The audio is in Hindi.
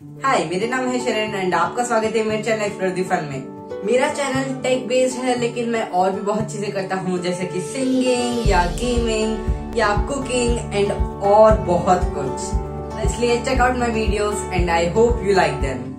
हाय, मेरा नाम है शरण एंड आपका स्वागत है मेरे चैनल एक्सप्लोर द फन में। मेरा चैनल टेक बेस्ड है, लेकिन मैं और भी बहुत चीजें करता हूँ, जैसे कि सिंगिंग या गेमिंग या कुकिंग एंड और बहुत कुछ। इसलिए check out my videos and I hope you like them.